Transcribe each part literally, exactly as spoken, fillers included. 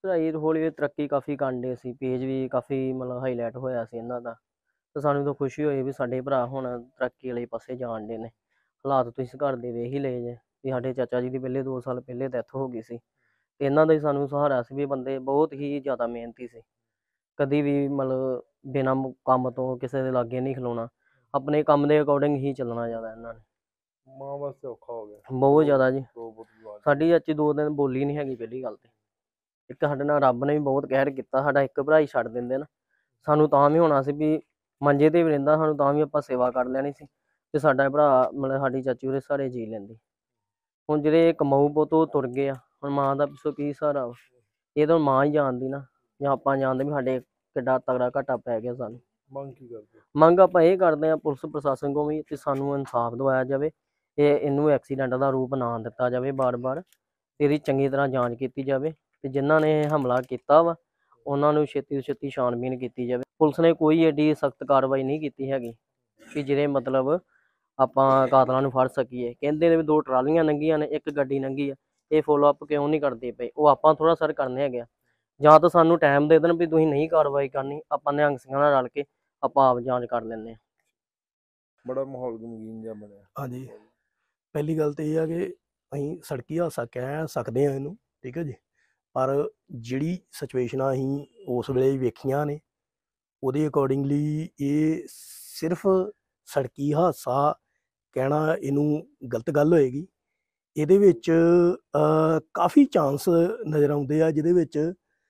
ਪੜ੍ਹਾਈ ਹੌਲੀ ਤਰੱਕੀ ਕਾਫੀ ਕਰਨ ਡੇ ਸੀ, ਪੇਜ ਵੀ ਕਾਫੀ ਮਤਲਬ ਹਾਈਲਾਈਟ ਹੋਇਆ ਸੀ ਇਹਨਾਂ ਦਾ। ਤੇ ਸਾਨੂੰ ਤਾਂ ਖੁਸ਼ੀ ਹੋਈ ਵੀ ਸਾਡੇ ਭਰਾ ਹੁਣ ਤਰੱਕੀ ਵਾਲੇ ਪਾਸੇ ਜਾਣ ਡੇ ਨੇ। ਹਾਲਾਤ ਤੁਸੀਂ ਘਰ ਦੇ ਵੇਖ ਹੀ ਲਏ ਜੇ ਵੀ ਸਾਡੇ ਚਾਚਾ ਜੀ ਦੀ ਪਹਿਲੇ ਦੋ ਸਾਲ ਪਹਿਲੇ ਡੈਥ ਹੋ ਗਈ ਸੀ। ਤੇ ਇਹਨਾਂ ਦਾ ਹੀ ਸਾਨੂੰ ਸਹਾਰਾ ਸੀ ਵੀ ਬੰਦੇ ਬਹੁਤ ਹੀ ਜ਼ਿਆਦਾ ਮਿਹਨਤੀ ਸੀ, ਕਦੀ ਵੀ ਮਤਲਬ ਬਿਨਾਂ ਕੰਮ ਤੋਂ ਕਿਸੇ ਦੇ ਲਾਗੇ ਨਹੀਂ ਖਲੋਣਾ, ਆਪਣੇ ਕੰਮ ਦੇ ਅਕੋਰਡਿੰਗ ਹੀ ਚੱਲਣਾ ਜ਼ਿਆਦਾ ਇਹਨਾਂ ਨੇ। ਮਾਂ ਵਾਸਤੇ ਔਖਾ ਹੋ ਗਿਆ ਬਹੁਤ ਜ਼ਿਆਦਾ ਜੀ। ਦੋ ਪੁੱਤ ਜਵਾਨ ਸਾਡੀ ਚਾਚੀ ਦੋ ਦਿਨ ਬੋਲੀ ਨਹੀਂ ਹੈਗੀ ਪਹਿਲੀ ਗੱਲ ਤੇ। ਇੱਕ ਸਾਡੇ ਨਾਲ ਰੱਬ ਨੇ ਵੀ ਬਹੁਤ ਕਹਿਰ ਕੀਤਾ, ਸਾਡਾ ਇੱਕ ਭਰਾ ਹੀ ਛੱਡ ਦਿੰਦੇ ਨਾ, ਸਾਨੂੰ ਤਾਂ ਵੀ ਹੋਣਾ ਸੀ ਵੀ ਮੰਜੇ ਤੇ ਵੀ ਰਹਿੰਦਾ, ਸਾਨੂੰ ਤਾਂ ਵੀ ਆਪਾਂ ਸੇਵਾ ਕਰ ਲੈਣੀ ਸੀ ਤੇ ਸਾਡਾ ਭਰਾ ਮਤਲਬ ਸਾਡੀ ਚਾਚੀ ਉਹਦੇ ਸਾਰੇ ਜੀ ਲੈਂਦੀ। ਹੁਣ ਜਿਹੜੇ ਕਮਾਊ ਪੁੱਤ ਉਹ ਤੁਰ ਗਏ ਆ, ਹੁਣ ਮਾਂ ਦਾ ਪਿੱਛੋਂ ਕੀ ਸਹਾਰਾ ਵਾ? ਇਹ ਤਾਂ ਮਾਂ ਹੀ ਜਾਣਦੀ ਨਾ, ਜਾਂ ਆਪਾਂ ਜਾਣਦੇ ਵੀ ਸਾਡੇ ਕਿੱਡਾ ਤਗੜਾ ਘਾਟਾ ਪੈ ਗਿਆ ਸਾਨੂੰ। ਮੰਗ ਕੀ ਕਰਦੇ? ਮੰਗ ਆਪਾਂ ਇਹ ਕਰਦੇ ਹਾਂ ਪੁਲਿਸ ਪ੍ਰਸ਼ਾਸਨ ਕੋਲ ਵੀ, ਤੇ ਸਾਨੂੰ ਇਨਸਾਫ ਦਿਵਾਇਆ ਜਾਵੇ, ਇਹ ਇਹਨੂੰ ਐਕਸੀਡੈਂਟ ਦਾ ਰੂਪ ਨਾ ਦਿੱਤਾ ਜਾਵੇ ਬਾਰ-ਬਾਰ, ਇਹਦੀ ਚੰਗੀ ਤਰ੍ਹਾਂ ਜਾਂਚ ਕੀਤੀ ਜਾਵੇ ਤੇ ਜਿਨ੍ਹਾਂ ਨੇ ਹਮਲਾ ਕੀਤਾ ਵਾ ਉਹਨਾਂ ਨੂੰ ਛੇਤੀ ਤੋਂ ਛੇਤੀ ਛਾਣਬੀਨ ਕੀਤੀ ਜਾਵੇ। ਪੁਲਿਸ ਨੇ ਕੋਈ ਐਡੀ ਸਖਤ ਕਾਰਵਾਈ ਨਹੀਂ ਕੀਤੀ ਹੈਗੀ ਕਿ ਜਿਹਦੇ ਮਤਲਬ ਆਪਾਂ ਕਾਤਲਾਂ ਨੂੰ ਫੜ ਸਕੀਏ। ਕਹਿੰਦੇ ਨੇ ਵੀ ਦੋ ਟਰਾਲੀਆਂ ਲੰਘੀਆਂ ਨੇ, ਇੱਕ ਗੱਡੀ ਲੰਘੀ ਆ, ਇਹ ਫੋਲੋ ਅਪ ਕਿਉਂ ਨਹੀਂ ਕਰਦੇ ਪਏ? ਉਹ ਆਪਾਂ ਥੋੜ੍ਹਾ ਸਰ ਕਰਨੇ ਹੈਗੇ ਆ, ਜਾਂ ਤਾਂ ਸਾਨੂੰ ਟਾਈਮ ਦੇ ਦੇਣ ਵੀ ਤੁਸੀਂ ਨਹੀਂ ਕਾਰਵਾਈ ਕਰਨੀ, ਆਪਾਂ ਨਿਹੰਗ ਸਿੰਘਾਂ ਨਾਲ ਰਲ ਕੇ ਆਪਾਂ ਆਪ ਜਾਂਚ ਕਰ ਲੈਂਦੇ ਹਾਂ। ਬੜਾ ਮਾਹੌਲ ਗਮਗੀਨ ਜਿਹਾ ਬਣਿਆ। ਹਾਂਜੀ, ਪਹਿਲੀ ਗੱਲ ਤਾਂ ਇਹ ਆ ਕਿ ਅਸੀਂ ਸੜਕੀ ਹਾਦਸਾ ਕਹਿ ਸਕਦੇ ਹਾਂ ਇਹਨੂੰ, ਠੀਕ ਹੈ ਜੀ, ਪਰ ਜਿਹੜੀ ਸਿਚੁਏਸ਼ਨਾਂ ਅਸੀਂ ਉਸ ਵੇਲੇ ਵੇਖੀਆਂ ਨੇ ਉਹਦੇ ਅਕੋਰਡਿੰਗਲੀ ਇਹ ਸਿਰਫ ਸੜਕੀ ਹਾਦਸਾ ਕਹਿਣਾ ਇਹਨੂੰ ਗਲਤ ਗੱਲ ਹੋਏਗੀ। ਇਹਦੇ ਵਿੱਚ ਕਾਫੀ ਚਾਂਸ ਨਜ਼ਰ ਆਉਂਦੇ ਆ ਜਿਹਦੇ ਵਿੱਚ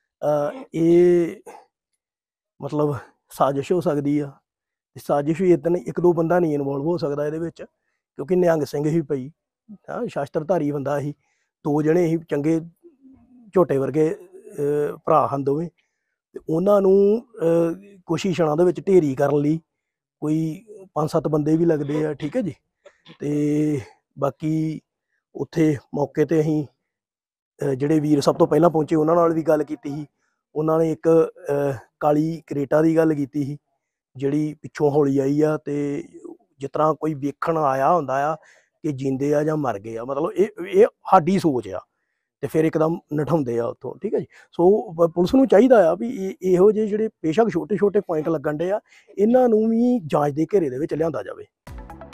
ਇਹ ਮਤਲਬ ਸਾਜ਼ਿਸ਼ ਹੋ ਸਕਦੀ ਆ। ਸਾਜ਼ਿਸ਼ ਵੀ ਇੱਦਾਂ ਇੱਕ ਦੋ ਬੰਦਾ ਨਹੀਂ ਇਨਵੋਲਵ ਹੋ ਸਕਦਾ ਇਹਦੇ ਵਿੱਚ, ਕਿਉਂਕਿ ਨਿਹੰਗ ਸਿੰਘ ਹੀ ਪਈ, ਹਾਂ ਸ਼ਾਸਤਰਧਾਰੀ ਬੰਦਾ ਸੀ, ਦੋ ਜਣੇ ਹੀ ਚੰਗੇ ਝੋਟੇ ਵਰਗੇ ਭਰਾ ਹਨ ਦੋਵੇਂ, ਤੇ ਉਹਨਾਂ ਨੂੰ ਕੁਛ ਹੀ ਛਣਾਂ ਦੇ ਵਿੱਚ ਢੇਰੀ ਕਰਨ ਲਈ ਕੋਈ ਪੰਜ ਸੱਤ ਬੰਦੇ ਵੀ ਲੱਗਦੇ ਆ, ਠੀਕ ਹੈ ਜੀ। ਤੇ ਬਾਕੀ ਉੱਥੇ ਮੌਕੇ ਤੇ ਅਸੀਂ ਜਿਹੜੇ ਵੀਰ ਸਭ ਤੋਂ ਪਹਿਲਾਂ ਪਹੁੰਚੇ ਉਹਨਾਂ ਨਾਲ ਵੀ ਗੱਲ ਕੀਤੀ ਸੀ। ਉਹਨਾਂ ਨੇ ਇੱਕ ਕਾਲੀ ਕਰੇਟਾ ਦੀ ਗੱਲ ਕੀਤੀ ਸੀ ਜਿਹੜੀ ਪਿੱਛੋਂ ਹੌਲੀ ਆਈ ਆ, ਤੇ ਜਿਸ ਤਰ੍ਹਾਂ ਕੋਈ ਵੇਖਣ ਆਇਆ ਹੁੰਦਾ ਆ ਕਿ ਜਿੰਦੇ ਆ ਜਾਂ ਮਰ ਗਏ ਆ, ਮਤਲਬ ਇਹ ਇਹ ਸਾਡੀ ਸੋਚ ਆ, ਤੇ ਫਿਰ ਇੱਕਦਮ ਨਠਾਉਂਦੇ ਆ ਉੱਥੋਂ, ਠੀਕ ਹੈ ਜੀ। ਸੋ ਪੁਲਿਸ ਨੂੰ ਚਾਹੀਦਾ ਆ ਵੀ ਇਹੋ ਜਿਹੇ ਜਿਹੜੇ ਬੇਸ਼ੱਕ ਛੋਟੇ ਛੋਟੇ ਪੁਆਇੰਟ ਲੱਗਣ ਡੇ ਆ, ਇਹਨਾਂ ਨੂੰ ਵੀ ਜਾਂਚ ਦੇ ਘੇਰੇ ਦੇ ਵਿੱਚ ਲਿਆਂਦਾ ਜਾਵੇ।